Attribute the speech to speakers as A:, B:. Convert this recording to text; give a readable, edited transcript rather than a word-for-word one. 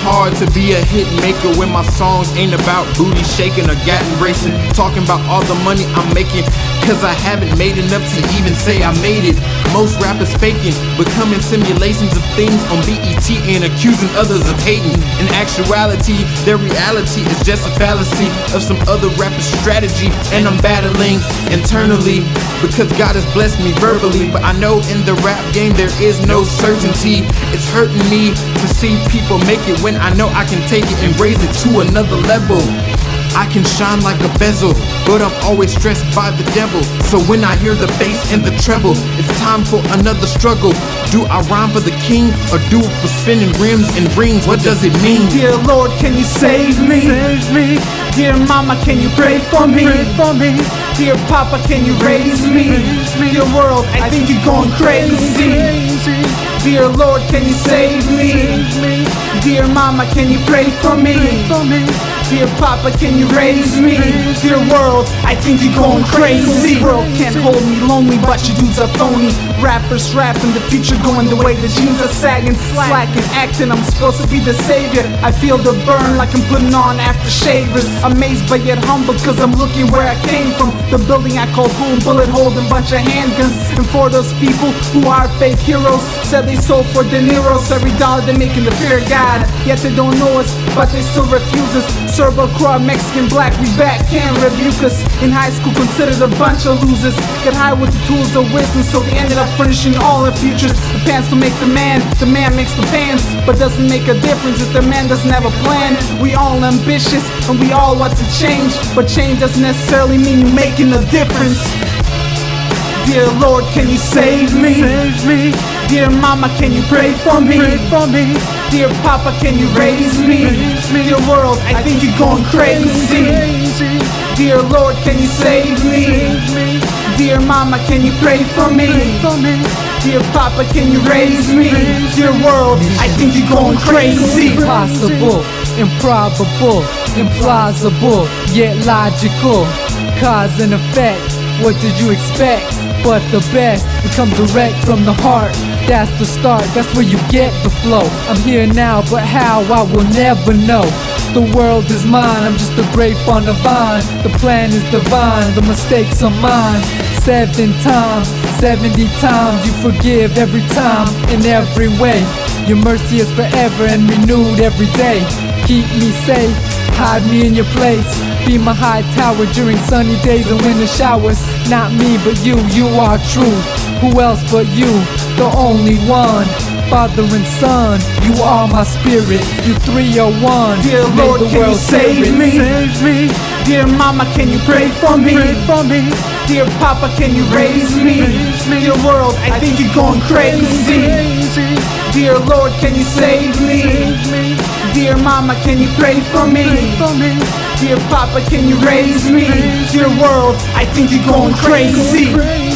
A: hard to be a hit maker when my songs ain't about booty shaking or gat embracing. Talking about all the money I'm making, cause I haven't made enough to even say I made it. Most rappers faking, becoming simulations of things on BET and accusing others of hating. In actuality, their reality is just a fallacy of some other rapper's strategy. And I'm battling internally because God has blessed me verbally, but I know in the rap game there is no certainty. It's hurting me to see people make it when I know I can take it and raise it to another level. I can shine like a bezel, but I'm always stressed by the devil. So when I hear the bass and the treble, it's time for another struggle. Do I rhyme for the king or do it for spinning rims and rings? What does it mean?
B: Dear Lord, can you save me? Save me. Dear Mama, can you pray for me? Pray for me. Dear Papa, can you raise me? Raise me. Dear world, I think you're going crazy. Dear Lord, can you save me? Save me. Dear Mama, can you pray for me? Pray for me. Dear Papa, can you raise me? Dear world, I think you're going crazy. This world can't hold me lonely, but you dudes are phony. Rappers rapping, the future going the way the jeans are sagging, slacking, acting. I'm supposed to be the savior. I feel the burn like I'm putting on aftershavers. Amazed but yet humble, cause I'm looking where I came from. The building I called home, bullet holding bunch of handguns. And for those people who are fake heroes, said they sold for De Niro's. Every dollar they make in the fear of God, yet they don't know us, but they still refuse us. Serbo, Croix, Mexican, black, we back, can't rebuke us. In high school considered a bunch of losers. Get high with the tools of wisdom, so they ended up furnishing all their futures. The pants don't make the man makes the pants. But doesn't make a difference if the man doesn't have a plan. We all ambitious and we all want to change, but change doesn't necessarily mean you're making a difference. Dear Lord, can you save me? Save me. Dear Mama, can you pray for me? Pray for me. Dear Papa, can you raise me? Raise me. Dear world, I think you're going crazy. Dear Lord, can you save me? Save me. Dear Mama, can you pray for me? Pray for me. Dear Papa, can you raise me? Dear world, I think you're going crazy.
C: Impossible, improbable, implausible, yet logical. Cause and effect, what did you expect? But the best will come direct from the heart. That's the start, that's where you get the flow. I'm here now, but how, I will never know. The world is mine, I'm just a grape on the vine. The plan is divine, the mistakes are mine. 7 times, 70 times, you forgive every time, in every way. Your mercy is forever and renewed every day. Keep me safe, hide me in your place. Be my high tower during sunny days and winter showers. Not me, but you are truth. Who else but you, the only one. Father and Son, you are my spirit. You 301.
B: Dear Lord, can you save me? Save me. Dear Mama, can you pray for me? Pray for me. Dear Papa, can you raise me? Raise me. Dear world, I think you're going crazy. Dear Lord, can you save me? Save me. Dear Mama, can you pray for me? Pray for me. Dear Papa, can you raise me? Dear world, I think you're going crazy.